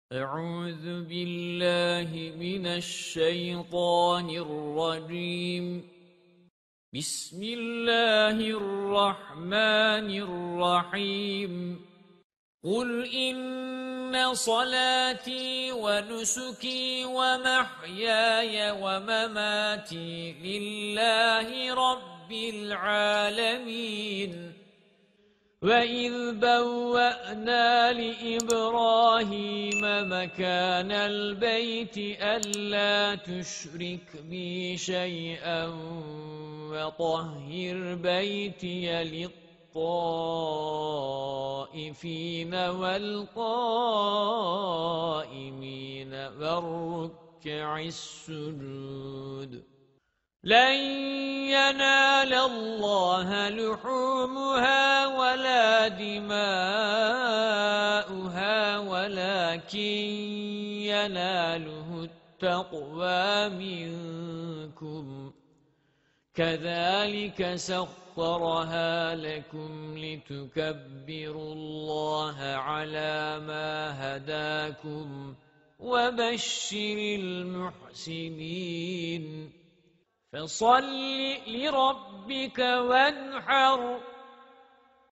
أعوذ بالله من الشيطان الرجيم بسم الله الرحمن الرحيم قل إن صلاتي ونسكي ومحياي ومماتي لله رب العالمين وَإِذْ بَوَّأْنَا لِإِبْرَاهِيمَ مَكَانَ الْبَيْتِ أَلَّا تُشْرِكْ بِي شَيْئًا وَطَهِّرْ بَيْتِيَ لِلطَّائِفِينَ وَالْقَائِمِينَ وَالرُّكَّعِ السُّجُودِ لَن يَنَالَ اللَّهَ لُحُومُهَا وَلَا دِمَاؤُهَا وَلَكِن يَنَالُهُ التَّقْوَى مِنكُمْ كَذَلِكَ سَخَّرَهَا لَكُمْ لِتُكَبِّرُوا اللَّهَ عَلَى مَا هَدَاكُمْ وَبَشِّرِ الْمُحْسِنِينَ فَصَلِّ لِرَبِّكَ وَانْحَرْ